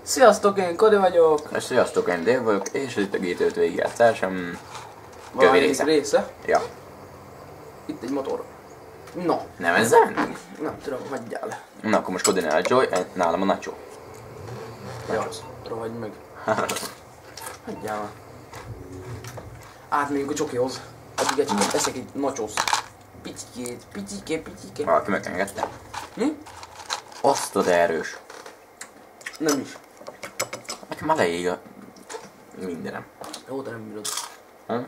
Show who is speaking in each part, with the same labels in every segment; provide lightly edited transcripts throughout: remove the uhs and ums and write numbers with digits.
Speaker 1: Sziasztok, én Kodi vagyok.
Speaker 2: És sziasztok, én Dave vagyok, és itt a GT5 végigjátszásom kövi
Speaker 1: Valamelyik része.
Speaker 2: Ja.
Speaker 1: Itt egy motor. No.
Speaker 2: Nem ezzel?
Speaker 1: Nem tudom, hagyjál.
Speaker 2: Na, akkor most Kodinál a Joy, nálam a Nacho.
Speaker 1: Ja, rohagy meg. Hagyjál már. Átmegyünk a csokihoz. Addig egy eszek egy nachos. Pityikét.
Speaker 2: Valaki megengedte.
Speaker 1: Mi?
Speaker 2: Azt ad erős.
Speaker 1: Nem is.
Speaker 2: Nekem már leég a mindenem.
Speaker 1: Jó, de nem bírod.
Speaker 2: Hm?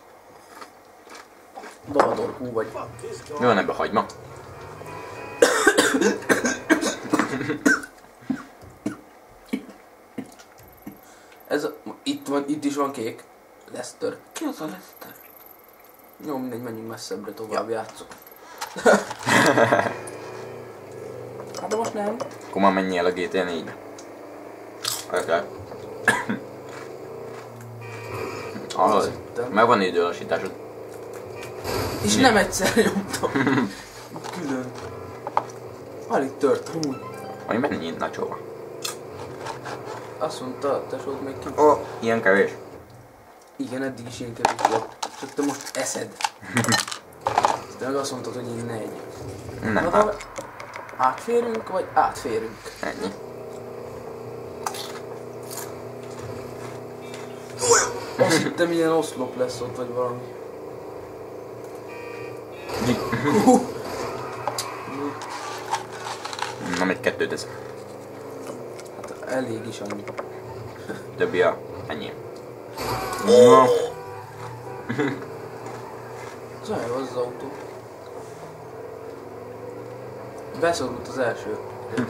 Speaker 1: Baladorkú vagy.
Speaker 2: Mi van ebbe a hagyma?
Speaker 1: Ez itt is van kék. Lester.
Speaker 2: Ki az a Lester?
Speaker 1: Jó, mindegy, menjünk messzebbre, tovább játszok. Hát de most nem.
Speaker 2: Akkor már menjél a GTA 4-be. Akár. Ahhoz. Meg van időlassításod.
Speaker 1: És nem egyszer nyomtam. Külön. Alig tört, amúgy.
Speaker 2: Hogy mennyi Nacho-ba?
Speaker 1: Azt mondta a tesód még ki.
Speaker 2: Ilyen kevés.
Speaker 1: Igen, eddig is ilyen kevés volt. Csak te most eszed. Te meg azt mondtad, hogy én ne egyek.
Speaker 2: Nem,
Speaker 1: Na, átférünk, vagy átférünk?
Speaker 2: ennyi.
Speaker 1: Azt hittem, ilyen oszlop lesz ott, vagy valami.
Speaker 2: Na, még kettőt eszek.
Speaker 1: Hát elég is annyi.
Speaker 2: Többi a ennyi. Na.
Speaker 1: Zajl az autó. Beszorult az első.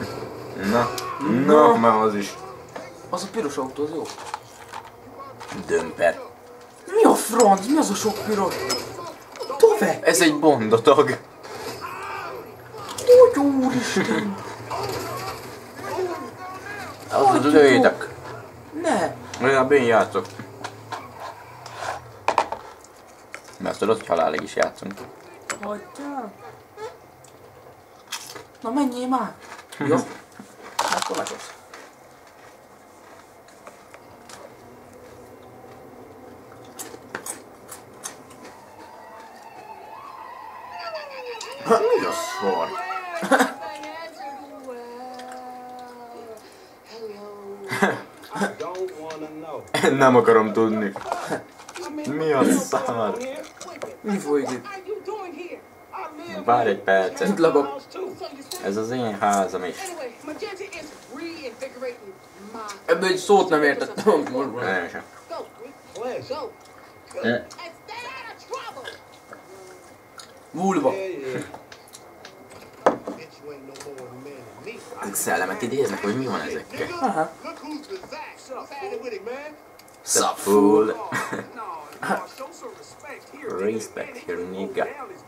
Speaker 2: Na, már az is.
Speaker 1: Az a piros autó, az jó.
Speaker 2: Dömper.
Speaker 1: Mi a franc? Mi az a sok piros? Tove!
Speaker 2: Ez egy bondatag.
Speaker 1: Hogy úristen!
Speaker 2: Az lőjétek.
Speaker 1: Ne!
Speaker 2: Legalább én játszok. Mert azt tudod, hogy halálig is játszunk.
Speaker 1: Hagyjál! Na menjél már! Jó? Akkor meghoz.
Speaker 2: Mi a szar? Nem akarom tudni. Mi a szar?
Speaker 1: Mi folyik itt?
Speaker 2: Várj egy percet.
Speaker 1: Itt lakok.
Speaker 2: Ez az én házam is.
Speaker 1: Ebből egy szót nem értettem, amit most van.
Speaker 2: Nem sem.
Speaker 1: Vulva.
Speaker 2: Szellemet idéznek, hogy mi van ezekkel.
Speaker 1: Aha.
Speaker 2: Sup fool. Respect here, nigga.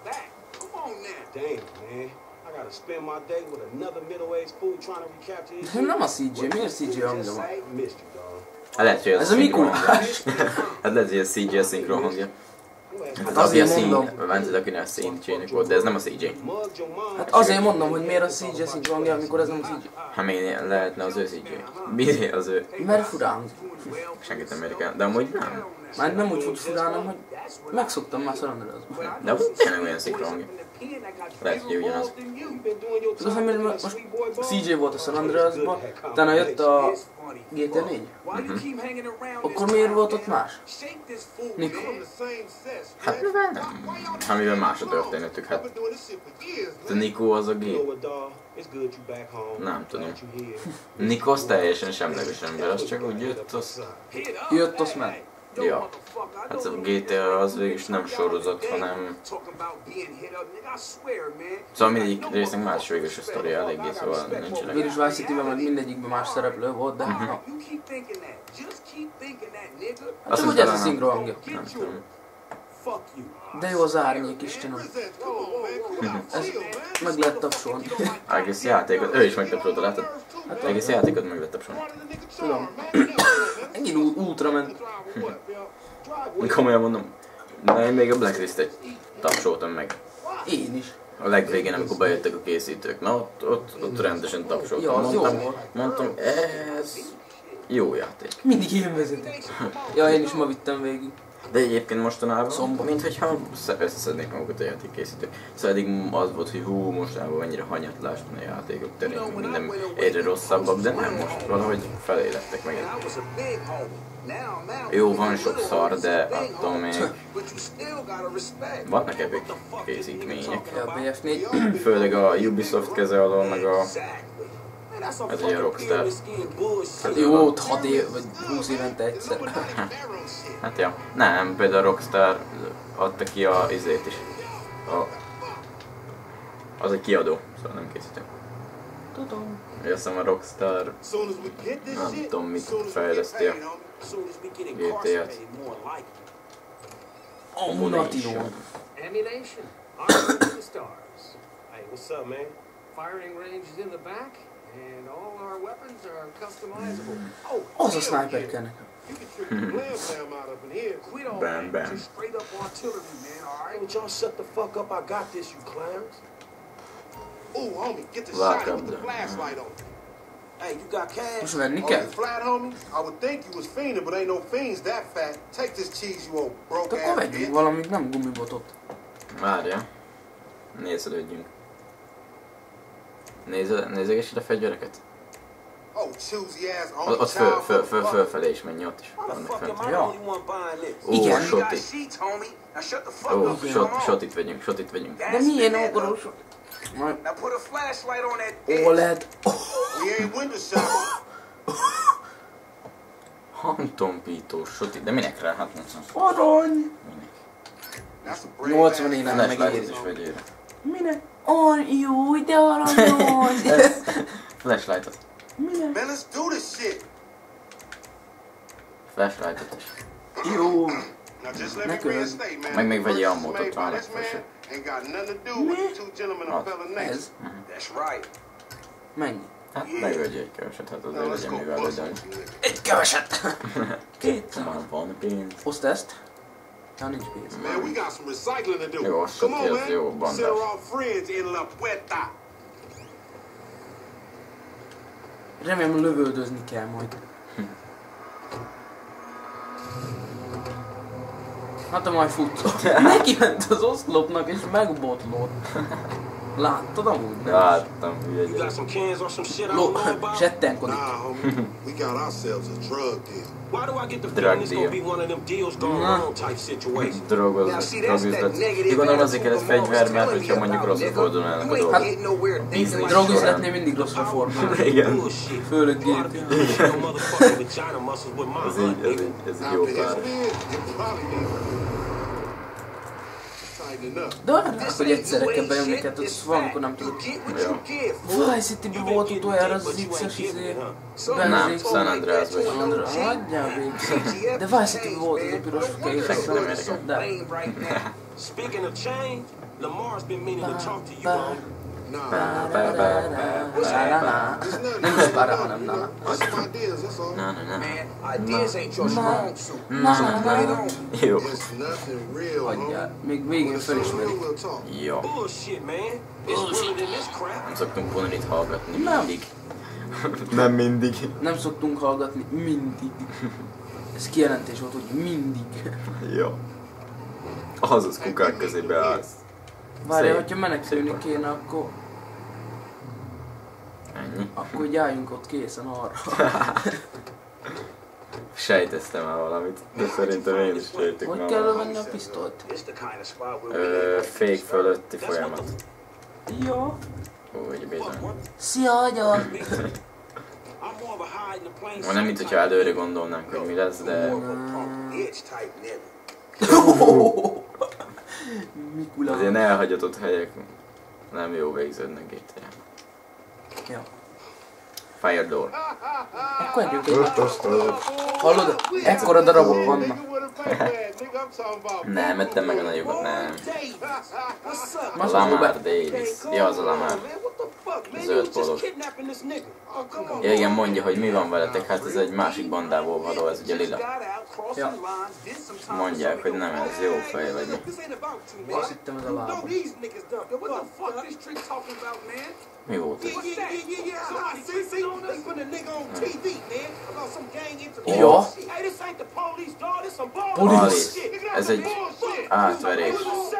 Speaker 1: De nem a CJ, miért CJ hangja van?
Speaker 2: Hát lehet, hogy
Speaker 1: Ez a Mikulás.
Speaker 2: Hát lehet, hogy a CJ a szinkron hangja. Hát
Speaker 1: azért
Speaker 2: azért
Speaker 1: mondom.
Speaker 2: Bence, akinek CJ-nek volt, de ez nem a CJ.
Speaker 1: Hát azért mondom, hogy miért a CJ CJ hangja, amikor ez nem a CJ.
Speaker 2: Hát miért lehetne az ő CJ? Miért az ő?
Speaker 1: Mert furán.
Speaker 2: Senkit nem érik el, de amúgy nem.
Speaker 1: Már nem úgy volt furán, hanem hogy megszoktam már San
Speaker 2: De amúgy tényleg olyan szinkron hangja. Lehet, hogy ugyanaz.
Speaker 1: Tudod, hogy most CJ volt a San Andreasban, utána jött a GTA 4. Akkor miért volt ott más? Nikó.
Speaker 2: Hát mivel nem? Hát mivel más a történetük, hát. De Nikó az a gép. Nem tudom. Nikó az teljesen semleges ember, az csak úgy jött, az...
Speaker 1: Jött, azt ment.
Speaker 2: Ja. Hát a GTA az végülis nem sorozat, hanem... Szóval mindegyik résznek más végülis a sztoria eléggé, szóval nincsenek.
Speaker 1: Végülis Vice City-ben meg mindegyikben más szereplő volt, de... Hát
Speaker 2: Azt
Speaker 1: hogy ez a szinkron hangja.
Speaker 2: Nem tudom.
Speaker 1: De jó az árnyék, Istenem. Ez meg lehet tapsolni.
Speaker 2: Egész játékot, ő is megtapsolta, látod? Egész játékot meg lehet tapsolni.
Speaker 1: Tudom. Megint útra ment.
Speaker 2: Komolyan mondom. De én még a Blacklist-et tapsoltam meg.
Speaker 1: Én is.
Speaker 2: A legvégén, amikor bejöttek a készítők. Na, ott rendesen tapsoltam.
Speaker 1: Ja, az jó
Speaker 2: mondtam,
Speaker 1: volt.
Speaker 2: mondtam, ez jó játék.
Speaker 1: Mindig én vezetek. Ja, én is ma vittem végig.
Speaker 2: De egyébként mostanában,
Speaker 1: Szombat.
Speaker 2: minthogyha összeszednék magukat a játékkészítők. Szóval eddig az volt, hogy hú, mostanában mennyire hanyatlás van a játékok terén, minden egyre rosszabbak, de nem, most valahogy felélettek meg. Jó, van sok szar, de attól még vannak epic készítmények.
Speaker 1: Ja, BF4.
Speaker 2: Főleg a Ubisoft keze alól, meg a... Ez ugye a Rockstar.
Speaker 1: Jó, 6 év, vagy 20 évente egyszer.
Speaker 2: Hát ja. Nem, például a Rockstar adta ki a izét is. Az egy kiadó, szóval nem készítő.
Speaker 1: Tudom.
Speaker 2: Azt hiszem a Rockstar, nem tudom mit fejleszti a GTA-t.
Speaker 1: A Munation.
Speaker 3: Ammunition. Armed to the stars. Hey, what's up, man? Firing range is in the back, and all our weapons are customizable. Oh,
Speaker 1: Az a sniper kell nekem.
Speaker 2: Bam, bam.
Speaker 3: straight up artillery, man. All right, well, y'all shut the fuck up. I got this, you clowns.
Speaker 4: Ooh, homie, get the
Speaker 2: Lock
Speaker 4: shot
Speaker 2: up
Speaker 4: with the
Speaker 2: there.
Speaker 4: flashlight on.
Speaker 3: Hey, you got cash?
Speaker 1: Most venni
Speaker 4: Oh,
Speaker 1: kell?
Speaker 4: you flat, homie? I would think you was fiending, but ain't no fiends that fat. Take this cheese, you old broke
Speaker 1: De akkor
Speaker 4: ass
Speaker 1: vegyünk
Speaker 4: bitch.
Speaker 1: valamit, nem gumibotot.
Speaker 2: Várja. Nézelődjünk. Nézegesd a fegyvereket.
Speaker 4: Oh, choosy ass
Speaker 2: Ott fölfelé is menj, ott is
Speaker 3: Why the
Speaker 2: vannak
Speaker 3: fuck am
Speaker 2: fent.
Speaker 3: I
Speaker 1: Ja.
Speaker 3: the only one buying this?
Speaker 2: Ó,
Speaker 1: Igen.
Speaker 2: shoti.
Speaker 4: sheets, homie. Now shut the fuck
Speaker 2: Ó,
Speaker 4: up. Come on.
Speaker 2: shotit vegyünk, shotit vegyünk.
Speaker 1: De milyen ogorús? Majd
Speaker 4: Now put a flashlight on that bitch.
Speaker 1: OLED.
Speaker 4: We ain't window shopping.
Speaker 2: Hangtompító shotit, de minek rá? Hát nem tudom.
Speaker 1: Arany!
Speaker 2: Minek?
Speaker 4: That's a brave
Speaker 1: 80
Speaker 4: ass
Speaker 1: éven
Speaker 2: Flashlight
Speaker 1: megéri.
Speaker 2: is vegyére.
Speaker 1: Minek? Jó, de aranyos!
Speaker 2: Flashlightot.
Speaker 1: Minek?
Speaker 4: Man, let's do this shit.
Speaker 2: Flashlightot is.
Speaker 1: Jó.
Speaker 4: Now just let me
Speaker 1: Nekünk.
Speaker 4: reinstate, man.
Speaker 2: Meg még vegyi
Speaker 4: The
Speaker 2: ammót,
Speaker 4: purchase
Speaker 2: ott van
Speaker 4: made by this
Speaker 2: legfelsőbb.
Speaker 4: man ain't got nothing to do with the two gentlemen who
Speaker 2: Ah,
Speaker 4: fell in next.
Speaker 1: Ez?
Speaker 4: That's right.
Speaker 1: Mennyi?
Speaker 2: Hát megölj egy keveset, hát
Speaker 4: Now
Speaker 2: azért
Speaker 4: let's
Speaker 2: legyen
Speaker 4: go
Speaker 2: mivel
Speaker 4: bust
Speaker 2: legyen.
Speaker 4: some nigga.
Speaker 1: Egy keveset! Két.
Speaker 2: Van pénz.
Speaker 1: Oszd ezt. Ja, nincs pénz.
Speaker 4: Man, we got some recycling to do.
Speaker 2: Jó,
Speaker 4: Come
Speaker 2: sok
Speaker 4: on,
Speaker 2: ez jó,
Speaker 4: man.
Speaker 2: bandás.
Speaker 4: Send our friends in La Puerta.
Speaker 1: Remélem lövöldözni kell majd. Hát a majd fut. Neki ment az oszlopnak és megbotlott. Láttad amúgy? Nem?
Speaker 2: Láttam,
Speaker 3: You got
Speaker 2: ugye.
Speaker 3: some cans or some shit I
Speaker 1: Ló,
Speaker 3: don't know about?
Speaker 1: zsettenkodik.
Speaker 4: Nah, homie. We got ourselves a drug deal.
Speaker 3: Why do I get the
Speaker 2: Drug
Speaker 3: feeling it's gonna
Speaker 2: deal.
Speaker 3: be one of them deals gone
Speaker 1: Nah.
Speaker 3: wrong type situation?
Speaker 2: Drogüzlet. Én gondolom azért kell ez fegyver, mert hogyha mondjuk rosszul fordulnának a dolgok. Business.
Speaker 1: Drogüzletnél mindig rosszra fordul.
Speaker 2: Igen.
Speaker 3: Bullshit.
Speaker 1: Főleg
Speaker 3: You oughta
Speaker 1: gép.
Speaker 3: be honest, no motherfucking vagina muscles with my
Speaker 2: Ez
Speaker 3: hood,
Speaker 2: így,
Speaker 3: nigga.
Speaker 2: ez így jó
Speaker 4: After
Speaker 2: pár.
Speaker 4: this bid, you probably need tighten up.
Speaker 1: De olyan rá, hogy egyszerre kell bejönni kettőt, az valamikor nem tudod. Vice City-ben volt utoljára az X-es izé.
Speaker 2: Nem, San Andreasban is.
Speaker 1: Andra, hagyjál végig. De Vice City-ben volt az a piros kékes.
Speaker 2: Nem érdekel.
Speaker 1: De.
Speaker 3: Speaking of change, Lamar's been meaning to talk to you, homie.
Speaker 4: Nah,
Speaker 1: Nem is pár, hanem nála.
Speaker 4: that's some ideas, that's all.
Speaker 2: Na, na, na.
Speaker 3: Man, ideas ain't your strong suit.
Speaker 2: Jó.
Speaker 4: It's nothing real,
Speaker 1: Hagyjál,
Speaker 4: homie.
Speaker 1: még
Speaker 4: When
Speaker 1: végén
Speaker 4: it's
Speaker 1: felismerik.
Speaker 4: real, we'll talk.
Speaker 2: Jó.
Speaker 3: Bullshit, man. It's realer than this crap.
Speaker 2: Nem szoktunk Ponrit hallgatni
Speaker 1: Nem.
Speaker 2: mindig. Nem mindig.
Speaker 1: Nem szoktunk hallgatni mindig. Ez kijelentés volt, hogy mindig.
Speaker 2: Jó. Azaz kukák közé beállsz.
Speaker 1: Várjál,
Speaker 2: Szép.
Speaker 1: hogyha menekülni
Speaker 2: Szép.
Speaker 1: kéne,
Speaker 2: Ennyi.
Speaker 1: akkor így álljunk ott készen arra.
Speaker 2: Sejteztem már valamit, de szerintem én is sejtök
Speaker 1: Hogy
Speaker 2: már
Speaker 1: kell
Speaker 2: valamit.
Speaker 1: venni a pisztolyt?
Speaker 3: It's the kind of spot where we
Speaker 2: Fék fölötti folyamat.
Speaker 1: Jó.
Speaker 2: Úgy bizony.
Speaker 1: Szia, agya!
Speaker 3: I'm more of a hide in the plain
Speaker 2: Nem, mint hogyha előre gondolnánk, hogy mi lesz, de...
Speaker 3: more of a punk bitch type nigga.
Speaker 1: Mikula.
Speaker 2: Az ilyen elhagyatott helyek nem jó végződnek GTA.
Speaker 1: Ja.
Speaker 2: Fire door.
Speaker 1: Akkor együnk egy Hallod? Ekkora darabok vannak.
Speaker 4: Nigga with a big bag, nigga, I'm talking about.
Speaker 2: Nem, ettem meg a nagyokat, nem.
Speaker 3: What's up?
Speaker 1: Most
Speaker 2: Lamar
Speaker 1: Uber.
Speaker 2: Davis. Ja, az a Lamar.
Speaker 3: Man, what the
Speaker 2: Zöld pólós. Ja, igen, mondja, hogy mi van veletek, hát ez egy másik bandából való, ez ugye lila.
Speaker 1: Ja.
Speaker 2: Mondják, hogy nem, ez jó fej vagy mi.
Speaker 1: Azt hittem ez a lába.
Speaker 2: Mi volt ez?
Speaker 1: Ja.
Speaker 2: Alice. Ez egy átverés.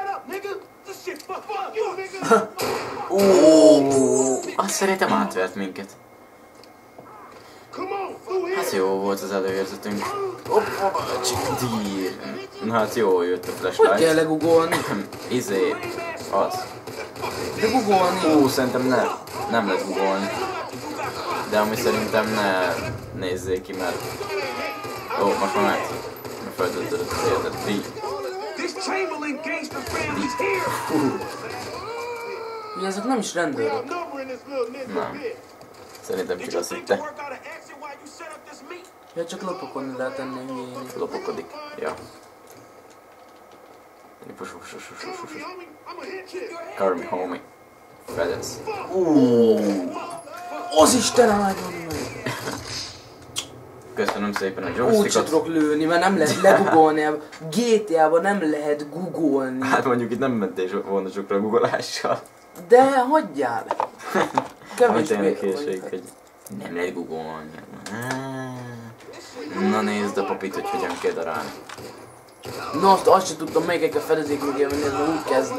Speaker 2: Azt szerintem átvert minket. Hát jó volt az előérzetünk. Dír. Na hát jó jött a
Speaker 1: Hogy kell
Speaker 2: flashlight.
Speaker 1: legugolni?
Speaker 2: Izé. Az.
Speaker 1: De gugolni?
Speaker 2: Szerintem nem lehet googolni. De ami szerintem ne nézzék ki, mert... most már ment. Földöltődött az életet. Díj.
Speaker 1: Ugye ezek nem is rendőrök.
Speaker 2: Nem. Szerintem csak azt hitte.
Speaker 1: Ja, csak lopokon lehet tenni hülyének.
Speaker 2: Lopokodik. Ja. Carry me, homie. Fedez.
Speaker 1: Az Isten áldjon meg!
Speaker 2: Köszönöm szépen a
Speaker 1: Úgy se
Speaker 2: joystickot.
Speaker 1: tudok lőni, mert nem lehet legugolni. GTA-ban nem lehet googolni.
Speaker 2: Hát mondjuk itt nem mentél volna sokra a googolással.
Speaker 1: De hagyjál!
Speaker 2: Ami tényleg
Speaker 1: Kevésbé
Speaker 2: hülyeség, hogy nem lehet googolni. Na nézd a papit, hogy hogyan kell darálni.
Speaker 1: Na azt sem tudtam, melyikekkel fedezék mögé menni, ez már úgy kezd.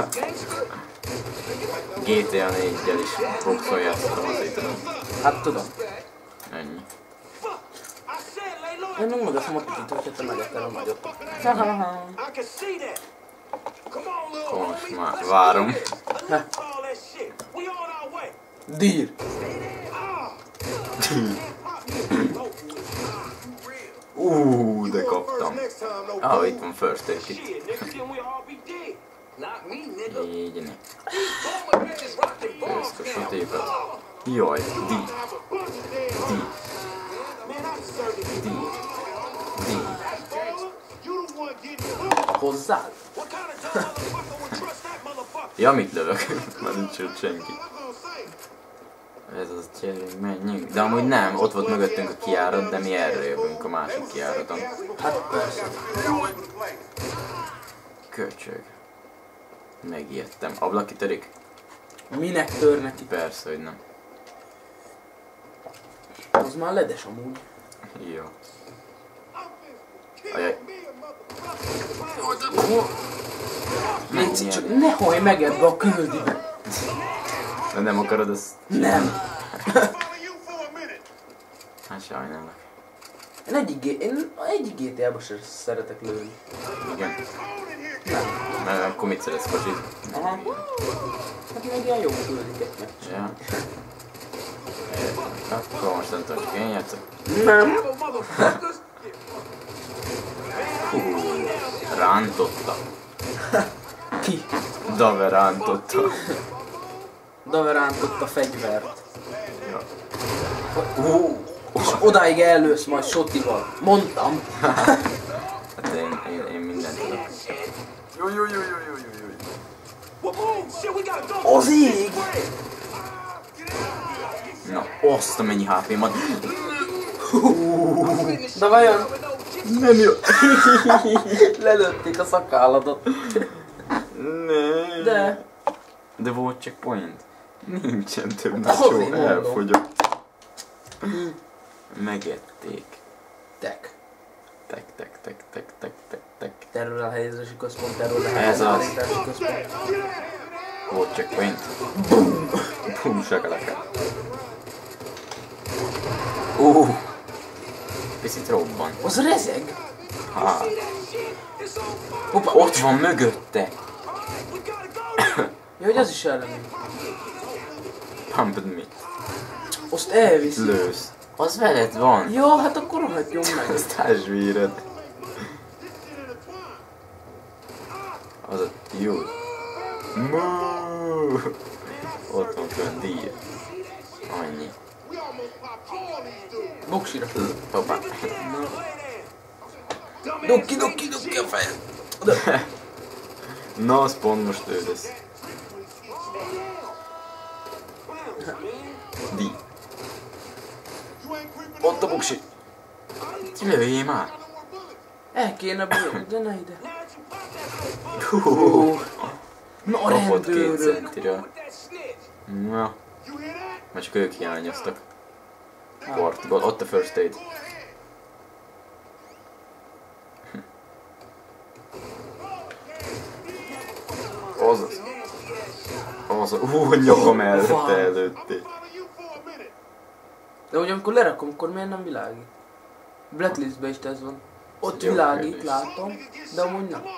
Speaker 2: GTA 4-gyel is boxol játszottam, azért tudom.
Speaker 1: Hát tudom.
Speaker 2: Ennyi.
Speaker 1: Én nem megaszom a picit, hogyha te megettel a nagyot.
Speaker 2: Most már várom.
Speaker 1: Dír!
Speaker 2: De kaptam. Itt van first aid kit. Így ne. Ezt a sotékat. Jaj, díj.
Speaker 1: Hozzád?
Speaker 2: Ja, mit lövök? Már nincs ott senki. Ez az, gyerünk, menjünk. De amúgy nem, ott volt mögöttünk a kijárat, de mi erre jövünk a másik kijáraton.
Speaker 1: Hát persze.
Speaker 2: Köcsög. Megijedtem. Ablak kitörik?
Speaker 1: Minek tör neki?
Speaker 2: Persze, hogy nem.
Speaker 1: Az már ledes amúgy.
Speaker 2: Jó. Ajaj.
Speaker 1: Légy csak ne hajj meg ebbe a küldibe.
Speaker 2: De nem akarod ezt?
Speaker 1: Nem.
Speaker 2: Hát sajnálok.
Speaker 1: Én egyik GTA-ba sem szeretek lőni.
Speaker 2: Igen. Mert akkor mit szeretsz, kocsit?
Speaker 1: Aha. Hát meg ilyen jó küldiket meg.
Speaker 2: Ja. Akkor most nem tudom, csak én játszok.
Speaker 1: Nem.
Speaker 2: Rántotta.
Speaker 1: Ki?
Speaker 2: Dave rántotta.
Speaker 1: Dave rántott a fegyvert.
Speaker 2: Ja.
Speaker 1: És odáig ellősz majd sotival. Mondtam.
Speaker 2: Hát én mindent tudok. Jó.
Speaker 1: Az ég!
Speaker 2: Na, azt a mennyi HP-mat.
Speaker 1: De vajon?
Speaker 2: Nem jó.
Speaker 1: Lelőtték a szakálladat.
Speaker 2: Ne. De volt checkpoint. Nincsen több nacsó,
Speaker 1: Azért mondom.
Speaker 2: elfogyott. Megették.
Speaker 1: Tek.
Speaker 2: Tek.
Speaker 1: Terrorelhelyezési központ,
Speaker 2: Ez az.
Speaker 1: terrorelhelyezési központ.
Speaker 2: Volt checkpoint. Bum, sakalaka. Picit robban.
Speaker 1: Az rezeg?
Speaker 2: Hoppá, ott van mögötte.
Speaker 1: Ja, hogy az is ellenünk.
Speaker 2: Pumped me.
Speaker 1: Azt elviszi.
Speaker 2: Lősz. Az veled van.
Speaker 1: Ja, hát akkor rohadjon meg.
Speaker 2: Azt ásvíred. Az a jó. Ott van fönn díj. Annyi.
Speaker 1: Boksira.
Speaker 2: Hoppá.
Speaker 1: Dukki a fejed.
Speaker 2: Na, az pont most ő lesz. Di. Ott a buksi. Lőjél már.
Speaker 1: El kéne bírni, de ne ide. Na a
Speaker 2: Kapott 2
Speaker 1: rendőrök.
Speaker 2: centire. Na. Már csak ők hiányoztak. Portból. Ott a first aid. Azaz. A nyakam előtte előtté.
Speaker 1: De hogy amikor lerakom, akkor miért nem világít? Blacklistben is ez van. Ott
Speaker 2: Jó
Speaker 1: világít,
Speaker 2: kérdés.
Speaker 1: látom, de amúgy nem.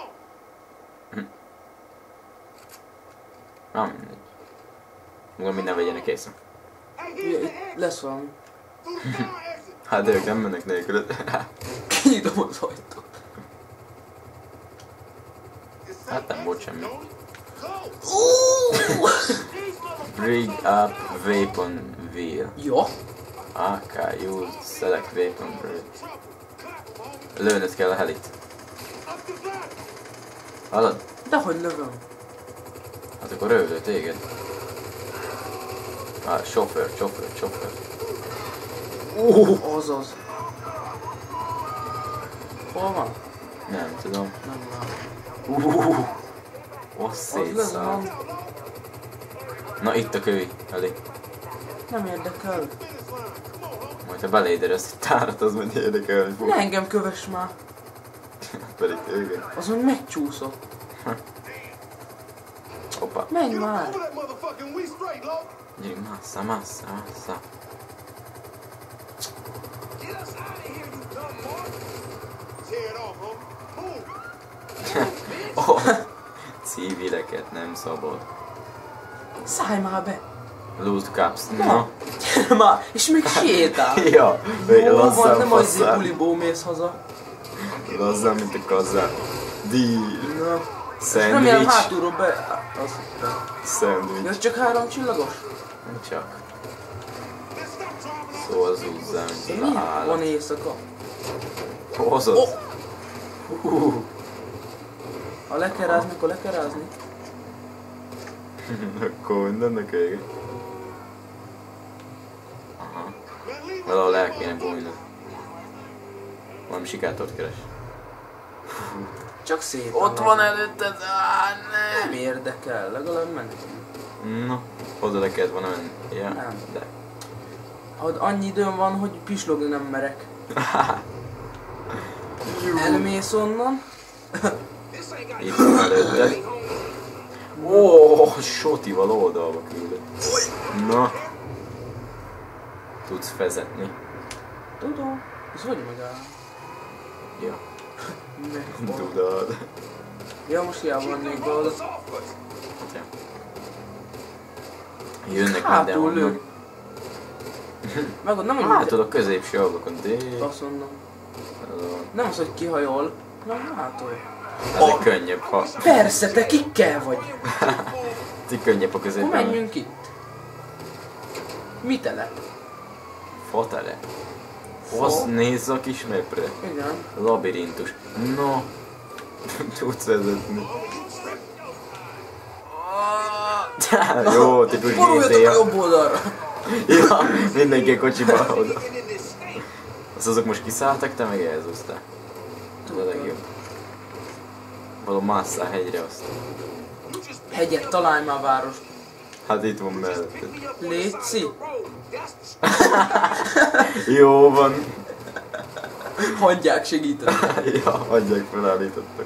Speaker 2: Nem mindegy. Mondom, minden vegyenek észre.
Speaker 1: Ugye, itt lesz valami.
Speaker 2: Hát de ők nem mennek nélkül.
Speaker 1: Kinyitom az ajtót.
Speaker 2: Hát nem volt semmi. Rig up weapon wheel.
Speaker 1: Jó.
Speaker 2: AK use select weapon wheel. Lőnöd kell a helit. Hallod?
Speaker 1: Dehogy lövöm.
Speaker 2: Hát akkor rövő téged. Sofőr.
Speaker 1: Azaz. Hol van?
Speaker 2: Nem tudom.
Speaker 1: Nem látom.
Speaker 2: Az
Speaker 1: Az
Speaker 2: szétszállt.
Speaker 1: lezem.
Speaker 2: Na itt a kövi elé.
Speaker 1: Nem érdekel.
Speaker 2: Majd ha beléd érez egy tárat, az majd érdekel, hogy
Speaker 1: Ne engem kövess már.
Speaker 2: pedig téged.
Speaker 1: Azon megcsúszott.
Speaker 2: Hoppá.
Speaker 1: Menj már.
Speaker 2: Gyerünk, massa. Oh, civileket nem szabad.
Speaker 1: Szállj már be.
Speaker 2: Lose cups. Na.
Speaker 1: Már. És még sétál.
Speaker 2: Ja,
Speaker 1: Jó van,
Speaker 2: lazzám
Speaker 1: nem az
Speaker 2: faszál.
Speaker 1: bulibó mész haza.
Speaker 2: Lazzám, mint a kazzám. Deal.
Speaker 1: Na. Nem ilyen
Speaker 2: Sandwich.
Speaker 1: hátulról be... Az.
Speaker 2: Sandwich.
Speaker 1: Ez csak 3 csillagos?
Speaker 2: Nem csak. Szóval zúzzám,
Speaker 1: De
Speaker 2: mint
Speaker 1: mi?
Speaker 2: a
Speaker 1: Van
Speaker 2: állat.
Speaker 1: éjszaka.
Speaker 2: Hozott.
Speaker 1: Ha le kell rázni, akkor le kell rázni.
Speaker 2: Akkor mindennek vége. Aha. Valahol el kéne bújnod. Valami sikátort keres.
Speaker 1: Csak szép.
Speaker 2: Ott van előtted!
Speaker 1: Nem érdekel, legalább mentünk.
Speaker 2: Na, oda le kellett volna menni. Ja,
Speaker 1: Nem.
Speaker 2: de.
Speaker 1: Ha annyi időm van, hogy pislogni nem merek. Elmész onnan.
Speaker 2: Itt van előtted. Ó, sotival oldalba küldött. Na. Tudsz vezetni.
Speaker 1: Tudom. Ez hogy megáll?
Speaker 2: Ja,
Speaker 1: Meg.
Speaker 2: tudod.
Speaker 1: Ja, most hiába vannék be oda.
Speaker 2: Ja. Jönnek
Speaker 1: Hátul lő.
Speaker 2: mindenhonnan.
Speaker 1: Meg ott nem mondjuk,
Speaker 2: Látod a középső ablakon, de...
Speaker 1: azt mondom. Nem az, hogy kihajol. Nem hátul.
Speaker 2: Ez egy könnyebb, ha...
Speaker 1: Persze, te kikkel vagy.
Speaker 2: Ti könnyebb a
Speaker 1: Akkor
Speaker 2: középen.
Speaker 1: menjünk itt. Mi tele?
Speaker 2: Fatele. Az nézz a kis mapre.
Speaker 1: Igen.
Speaker 2: Labirintus. No. Tudsz vezetni. Jó, tipikus
Speaker 1: Boruljatok a
Speaker 2: GTA.
Speaker 1: jobb oldalra.
Speaker 2: Ja, mindenki a kocsiba oda. Azt azok most kiszálltak, te meg elzúztál. Ez a legjobb. Való másszál hegyre azt.
Speaker 1: Hegyet, találj már várost.
Speaker 2: Hát itt van melletted.
Speaker 1: Léci.
Speaker 2: Jó van.
Speaker 1: Hagyják segíteni.
Speaker 2: Ja, adják felállítottak.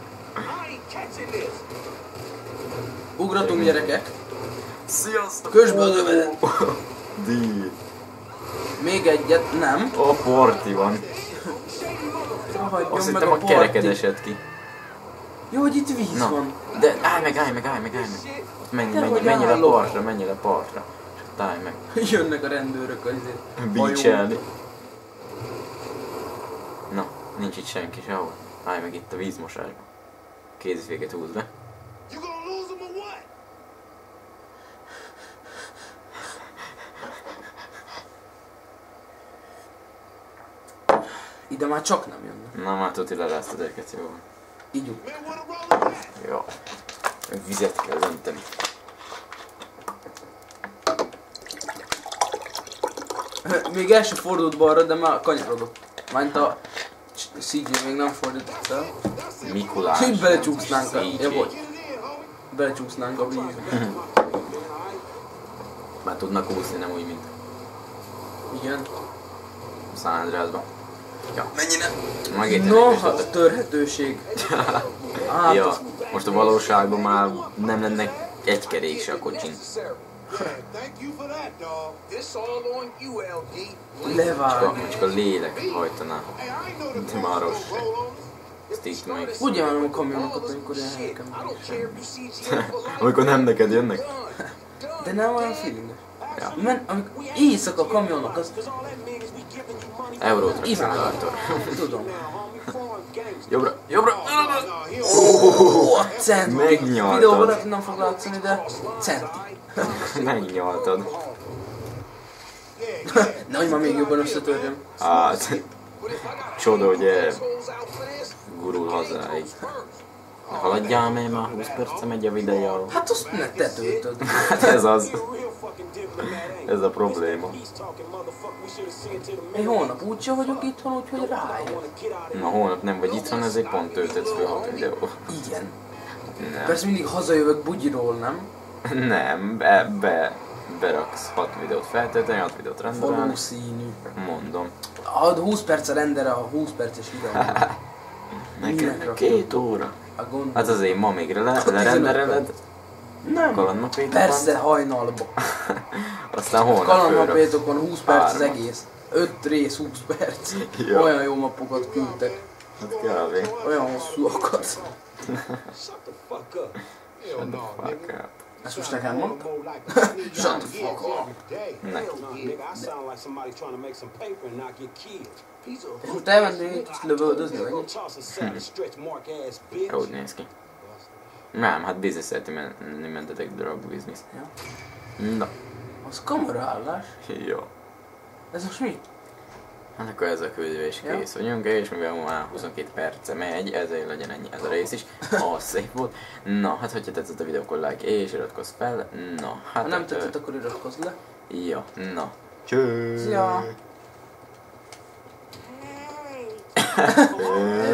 Speaker 1: Ugratunk, gyerekek.
Speaker 2: Sziasztok!
Speaker 1: Kösd be az övedet.
Speaker 2: Díj.
Speaker 1: Még egyet, nem.
Speaker 2: A parti van.
Speaker 1: Hagyjon
Speaker 2: Azt
Speaker 1: meg
Speaker 2: hittem
Speaker 1: a
Speaker 2: a kereked
Speaker 1: partit.
Speaker 2: esett ki.
Speaker 1: Jó, hogy itt víz
Speaker 2: Na,
Speaker 1: van.
Speaker 2: de állj meg. Ott menj le partra. És ott állj meg.
Speaker 1: Jönnek a rendőrök azért.
Speaker 2: Beachelni. Na, nincs itt senki sehol. Állj meg itt a vízmosásba. Kéziféket húzd be.
Speaker 4: You gonna lose him or what?
Speaker 1: Ide már csak nem jönnek.
Speaker 2: Na már tuti leráztad őket, jó.
Speaker 1: Ígyunk.
Speaker 4: Man, what a roller back.
Speaker 2: Jó. Vizet kell önteni.
Speaker 1: Még el sem fordult balra, de már kanyarodott. Mányt a CJ még nem fordított el.
Speaker 2: Mikulás.
Speaker 1: Így belecsúsznánk a...
Speaker 2: CJ.
Speaker 1: Ja, vagy. Belecsúsznánk a vízbe.
Speaker 2: Már tudnak úszni, nem úgy, mint
Speaker 1: Igen.
Speaker 2: San Andreasban. Ja.
Speaker 1: Mennyire?
Speaker 2: Megint
Speaker 1: No, a törhetőség. Hát,
Speaker 2: ja,
Speaker 1: az
Speaker 2: most a valóságban már nem lenne egy kerék se a kocsin.
Speaker 4: Thank you for that, dog. This all on you, LD.
Speaker 1: levág.
Speaker 2: Csak a lélek hajtaná.
Speaker 4: Hey, I ain't know the
Speaker 2: De már rossz se.
Speaker 4: roll on.
Speaker 2: Stick meg.
Speaker 1: Úgy jelenem a kamionokat, amikor ilyen helyeken
Speaker 3: I don't
Speaker 1: megyek.
Speaker 3: care if you see Jim for life.
Speaker 2: Amikor nem neked jönnek?
Speaker 1: De nem olyan feelinges. Amikor éjszaka kamionok, az...
Speaker 2: Eurót meg szenátor.
Speaker 1: Tudom.
Speaker 2: Jobbra, jobbra!
Speaker 1: Ó, a cent!
Speaker 2: Megnyaltad.
Speaker 1: Videóban lehet, nem fog látszani, de centi.
Speaker 2: Megnyaltad.
Speaker 1: Nehogy már még jobban összetörjem.
Speaker 2: Hát, csoda, hogy gurul hazáig. Haladjál, mert már 20 perce megy a videó.
Speaker 1: Hát azt ne te töltöd.
Speaker 2: Hát ez az. Ez a probléma.
Speaker 1: Én holnap úgyse vagyok itthon, úgyhogy rájön.
Speaker 2: Na holnap nem vagy itthon, ezért pont töltetsz fel 6 videó.
Speaker 1: Igen.
Speaker 2: Nem.
Speaker 1: Persze mindig hazajövök bugyiról, nem?
Speaker 2: Nem, beraksz 6 videót feltölteni, 6 videót rendelni.
Speaker 1: Valószínű.
Speaker 2: Mondom.
Speaker 1: Ad 20 perc rendere a 20 perces videó.
Speaker 2: Nekem 2 óra.
Speaker 1: A gond.
Speaker 2: Hát azért ma még lerendereled.
Speaker 1: Nem.
Speaker 2: Kalandnapétokon.
Speaker 1: Persze hajnalba.
Speaker 2: Aztán holnap
Speaker 1: Kalandnapétokon 20 perc az
Speaker 2: 3.
Speaker 1: egész. 5 rész 20 perc.
Speaker 2: Ja.
Speaker 1: Olyan jó mapokat küldtek.
Speaker 2: Hát kb.
Speaker 1: Olyan hosszúakat.
Speaker 3: Shut the fuck up.
Speaker 4: Hell no,
Speaker 2: Fuck
Speaker 4: nigga.
Speaker 2: up.
Speaker 1: Ezt most nekem mondta?
Speaker 4: Shut the fuck up.
Speaker 2: Ne.
Speaker 3: Hell no, nigga. I sound like somebody trying to make some paper and not get killed. Piece of
Speaker 1: És most elmennék itt lövöldözni, vagy?
Speaker 3: Go toss a sack, stretch mark ass bitch.
Speaker 2: Úgy néz ki. Nem, hát bizniszelti mentetek drug business.
Speaker 1: Ja.
Speaker 2: Na,
Speaker 1: Az kameraállás.
Speaker 2: jó.
Speaker 1: Ez most mi?
Speaker 2: Hát akkor ez a küldő is
Speaker 1: Ja.
Speaker 2: kész vagyunk, és mivel már 22 perce megy, ezért legyen ennyi ez a rész is. Szép volt. Na, hát hogyha tetszett a videó, akkor like és iratkozz fel. Na, hát...
Speaker 1: Ha nem tetszett, akkor iratkozz le.
Speaker 2: Ja, na. Cső!
Speaker 1: Szia!
Speaker 2: Hey.